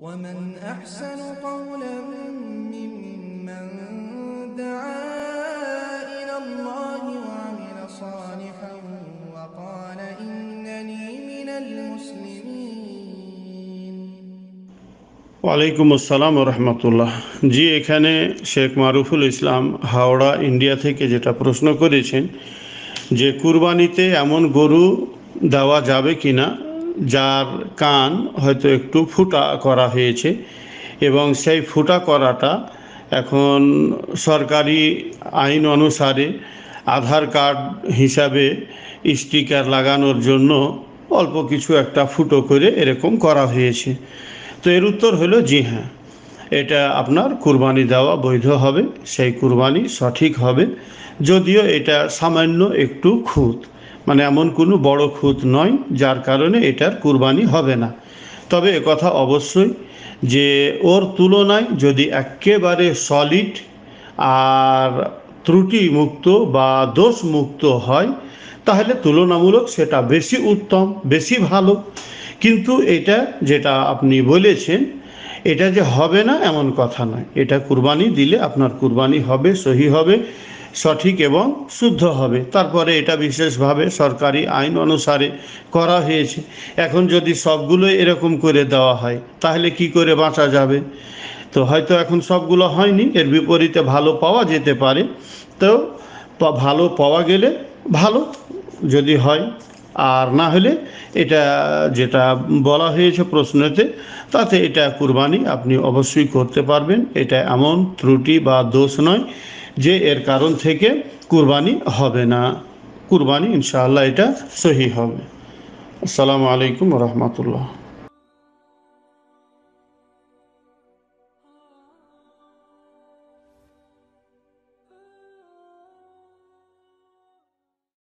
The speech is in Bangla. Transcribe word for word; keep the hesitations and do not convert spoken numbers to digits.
ومن أحسن قولا ممن دعا إلى الله وعمل صالحا وقال إنني من المسلمين। ওয়ালাইকুম আসসালাম রহমতুল্লাহ। জি, এখানে শেখ মারুফুল ইসলাম হাওড়া ইন্ডিয়া থেকে যেটা প্রশ্ন করেছেন যে কুরবানিতে এমন গরু দেওয়া যাবে কি না যার কান হয়তো একটু ফুটা করা হয়েছে এবং সেই ফুটা করাটা এখন সরকারি আইন অনুসারে আধার কার্ড হিসাবে স্টিকার লাগানোর জন্য অল্প কিছু একটা ফুটো করে এরকম করা হয়েছে। তো এর উত্তর হলো জি হ্যাঁ, এটা আপনার কুরবানি দেওয়া বৈধ হবে, সেই কুরবানি সঠিক হবে, যদিও এটা সামান্য একটু খুঁত, মানে এমন কোনো বড় খুঁত নয় যার কারণে এটার কুরবানি হবে না। তবে একথা অবশ্যই যে ওর তুলনায় যদি একেবারে সলিড আর ত্রুটি মুক্ত বা দোষ মুক্ত হয় তাহলে তুলনামূলক সেটা বেশি উত্তম, বেশি ভালো। কিন্তু এটা যেটা আপনি বলেছেন এটা যে হবে না এমন কথা নয়, এটা কুরবানি দিলে আপনার কুরবানি হবে, সহি হবে, সঠিক এবং শুদ্ধ হবে। তারপরে এটা বিশেষভাবে সরকারি আইন অনুসারে করা হয়েছে। এখন যদি সবগুলো এরকম করে দেওয়া হয় তাহলে কি করে বাঁচা যাবে? তো হয়তো এখন সবগুলো হয়নি, এর বিপরীতে ভালো পাওয়া যেতে পারে। তো ভালো পাওয়া গেলে ভালো যদি হয়, আর না হলে এটা যেটা বলা হয়েছে প্রশ্নতে তাতে এটা কুরবানি আপনি অবশ্যই করতে পারবেন। এটা এমন ত্রুটি বা দোষ নয় যে এর কারণ থেকে কুরবানি হবে না। কুরবানি ইনশাআল্লাহ এটা সহি হবে। আসসালামু আলাইকুম রহমতুল্লাহ।